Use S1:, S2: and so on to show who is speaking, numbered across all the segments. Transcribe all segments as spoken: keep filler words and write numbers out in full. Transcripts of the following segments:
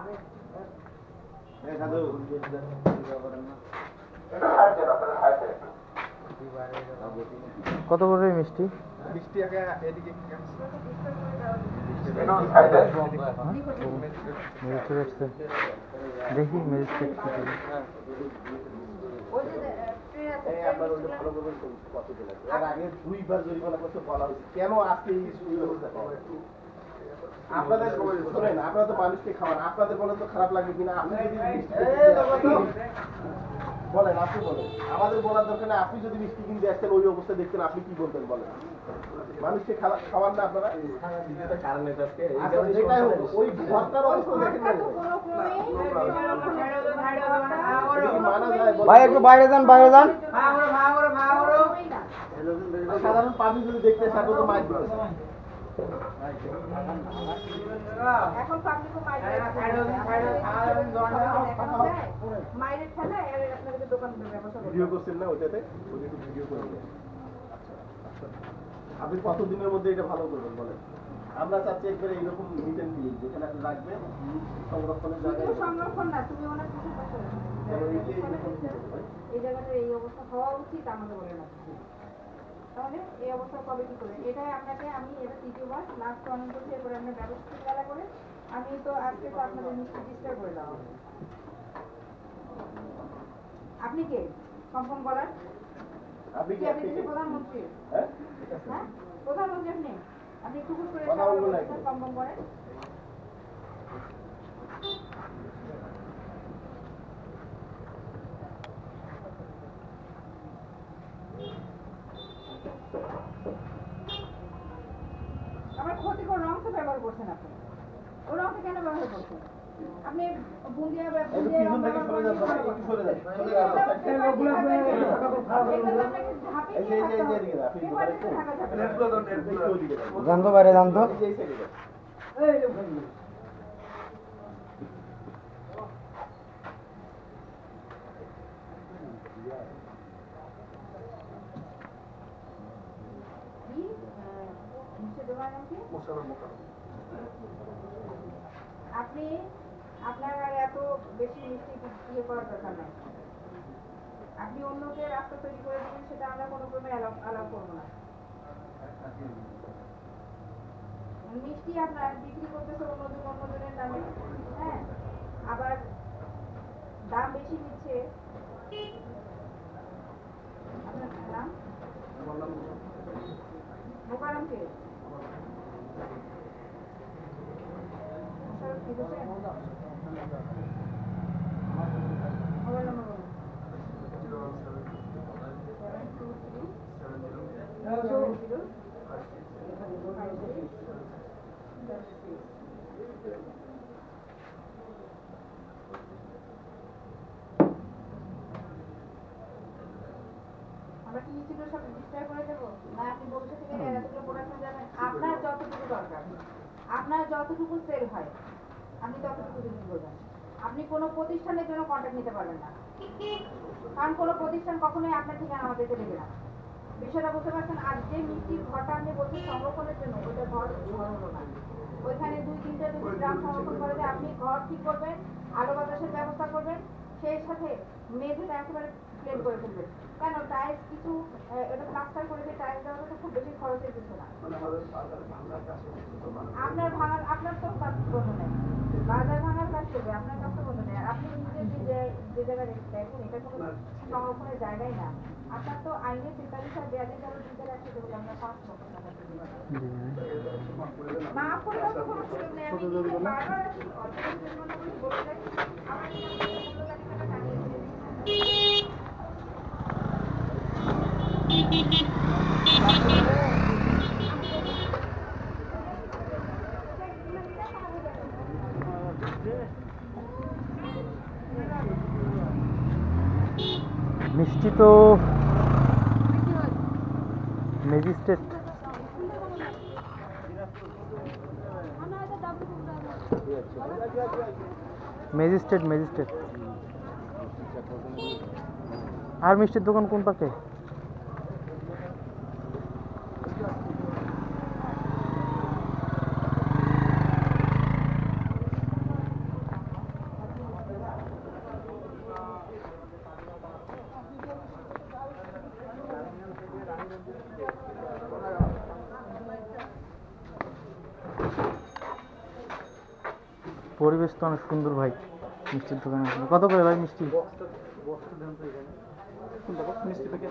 S1: কত করে মিষ্টি?
S2: মিষ্টি আগে এদিকে
S1: দেখি ম্যাজিস্ট্রেট
S3: দুইবার জরিমানা করতে বলা হয়েছে, কেন আজকে এই ব্যবস্থা? আপনাদের শোনেন, আপনারা তো মানুষকে খাওয়ান, আপনাদের বলেন তো খারাপ লাগবে কিনা? আপনি যদি বলেন, আপনি বলেন, আমাদের বলার দরকার নেই। আপনি যদি মিষ্টি কিনতে আসতেন ওই অবস্থা দেখতেন, আপনি কি বলতেন বলেন? মানুষকে খাওয়ান না আপনারা? ওই ভর্তার অবস্থা দেখেন মানা যায়?
S1: ভাই একটু বাইরে যান, বাইরে যান।
S3: সাধারণ পাবলিক যদি দেখতে আসে তো মাইক দিতে
S4: এখন পাবলিকও মাইক মাইরের খেলা আপনাদের দোকান
S3: ভিডিও করছেন না ওইটাতে? ভিডিও করে আপনি কতদিনের মধ্যে এটা ভালো করবেন বলেন? আমরা চাচ্ছি একবারে এইরকম নিট এন্ড ক্লিন, যেখানে আপনি রাখবেন সংরক্ষণের জায়গায়।
S4: সংরক্ষণ না, তুমি ওনার কিছু পাশে এই জায়গাটা এই অবস্থা হওয়া উচিত আমাদের বলে না। তাহলে এই অবস্থা কবে কি করে? এটাই আপনাকে আমি এটা তৃতীয়বার লাস্ট অন করছি, এরপরে আপনার ব্যবস্থা খেলা করে আমি তো আজকে তো আপনাদের নিশ্চয় ডিস্টার্ব করে দেওয়া। আপনি কে কনফার্ম করার?
S3: আপনি কি আপনি কি
S4: প্রধানমন্ত্রী?
S3: হ্যাঁ
S4: হ্যাঁ প্রধানমন্ত্রী আপনি আপনি একটু করে কনফার্ম করেন। আমার ক্ষতিকর রংটা ব্যবহার করছেন আপনি, ওই রংটা কেন ব্যবহার করছেন আপনি? বুন্দিয়া বুন্দিয়া রং ব্যবহার করেন,
S1: জানতো বাইরে জানতো।
S4: আপনি আপনার আর এত বেশি মিষ্টি ইয়ে করার দরকার নাই। আপনি অন্যকে রাস্তা তৈরি করে দিবেন, সেটা আমরা কোনো ক্রমে অ্যালাউ করবো না। মিষ্টি আপনার বিক্রি করতেছে অন্যজন অন্যজনের দামে, হ্যাঁ, আবার দাম বেশি নিচ্ছে। আপনার নাম মোকারম কে? মোবাইল নম্বর বলুন। আমরা কি মিষ্টিগুলো সব ডিসপ্লে করে দেবো না? আপনি ভবিষ্যৎ থেকে এতগুলো প্রোডাকশন যাবেন, আপনার যতটুকু দরকার, আপনার যতটুকু সেল হয় আপনি ততটুকু বিক্রি করবেন। আপনি কোনো প্রতিষ্ঠানের জন্য কন্ট্যাক্ট নিতে পারবেন না, কারণ কোনো প্রতিষ্ঠান কখনোই আপনার ঠিকানা আমাদেরকে দেবে না। বিষয়টা বুঝতে পারছেন? আর যে মিষ্টির ঘরটা আপনি বলছেন সংরক্ষণের জন্য, ওইটা ঘর ঘর হলো না, ওইখানে দুই তিনটা দুই গ্রাম সংরক্ষণ করে দিয়ে আপনি ঘর ঠিক করবেন, আলো বাতাসের ব্যবস্থা করবেন, সেই সাথে মেঝেটা একেবারে প্লেন করে ফেলবেন। কেন টাইলস কিছু এটা প্লাস্টার করে দিয়ে টাইলস দেওয়াটা তো খুব বেশি খরচের কিছু না। আপনার ভাঙার আপনার তো কাজ বন্ধ নেই, বাজার ভাঙার কাজ করবে, আপনার কাজ তো বন্ধ নেই। আপনি নিজের যে যে জায়গায় দেখেন এটা কোনো সংরক্ষণের জায়গায় না। আপনার তো আইনে তেতাল্লিশ আর বিয়াল্লিশ হাজার ভিতরে একসাথে বলে আমরা পাঁচ লক্ষ টাকা মাফ করে দেওয়ার কোনো সুযোগ নেই। আমি বারবার আসি বলতে আমার
S1: মিষ্টি তো ম্যাজিস্ট্রেট ম্যাজিস্ট্রেট ম্যাজিস্ট্রেট আর মিষ্টির দোকান কোন পাশে? পরিবেশ তো অনেক সুন্দর ভাই মিষ্টির দোকানে আসলে। কত করে ভাই মিষ্টি?
S3: মিষ্টি থেকে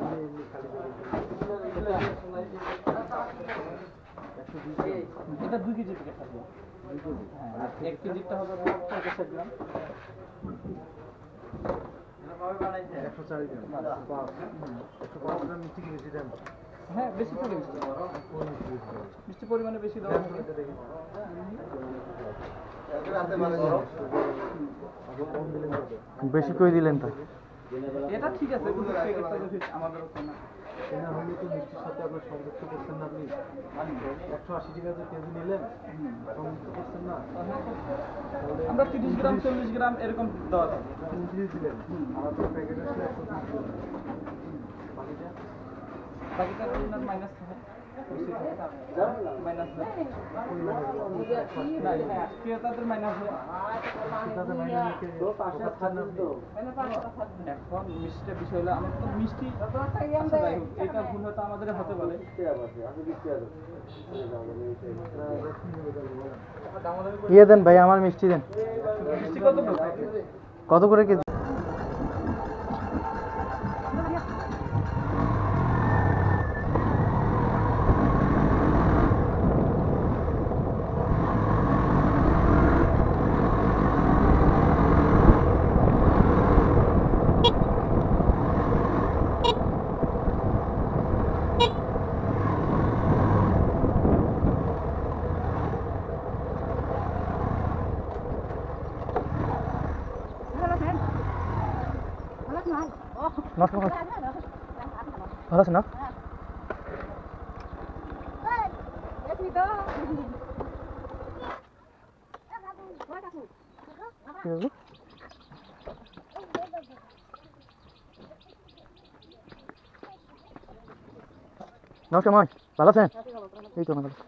S3: এটা দুই কেজি প্যাকেট থাকবে। হ্যাঁ, এক কেজিটা হবে পঞ্চাশ গ্রাম।
S2: একশো চার গ্রাম একশো পাঁচ গ্রাম মিষ্টি কি বেশি দেন?
S3: হ্যাঁ, বেশি থাকে মিষ্টি। মিষ্টি পরিমাণে বেশি দেওয়া হবে।
S1: বেশি করে দিলেন তো।
S3: এটা ঠিক আছে, কিন্তু প্যাকেটটা যদি আমাদের ওখানে না।
S2: কেনা হলে তো মিষ্টির সাথে আপনার সংযুক্ত করছেন না আপনি? একশো আশি টাকা যে কেজি নিলেন সংযুক্ত করছেন না?
S3: আমরা তিরিশ গ্রাম চল্লিশ গ্রাম এরকম দেওয়া থাকে।
S2: উনত্রিশ দিলেন আর আপনার প্যাকেট আসলে একশো তিরিশ গ্রাম। বাকিটা
S3: বাকিটা আপনার মাইনাস থাকে। মাইনাস হয়। না, ক্রেতাদের মাইনাস হয়।
S2: সেটাতে মাইনে রেখে পাচ্ছেন না আপনি?
S3: এখন মিষ্টিটা বিষয় হলো আমার তো মিষ্টি আচ্ছা, যাই হোক, এটা ভুল হয়তো আমাদের হতে পারে।
S1: ইয়ে দেন ভাই, আমার মিষ্টি দেন।
S3: মিষ্টি কত করে?
S1: কত করে কেজি? নষ্ট করে ভালো আছে না? কি হলো? নমস্কার মাই, ভালো আছেন? এই তো ভালো।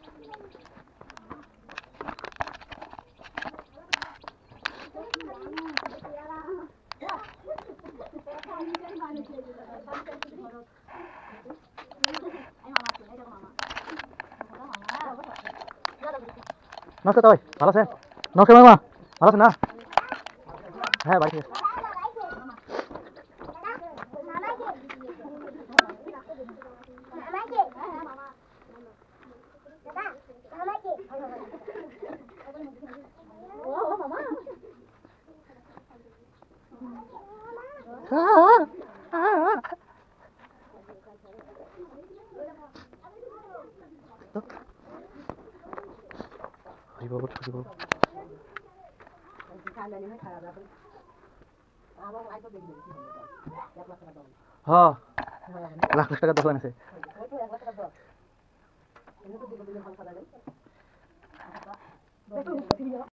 S1: নমস্কার ভাই, ভালো আছেন? নমস্কার মামা, ভালো আছেন না? হ্যাঁ বাড়ি থেকে। হ্যাঁ, লাখ লাখ টাকা দোকান আছে।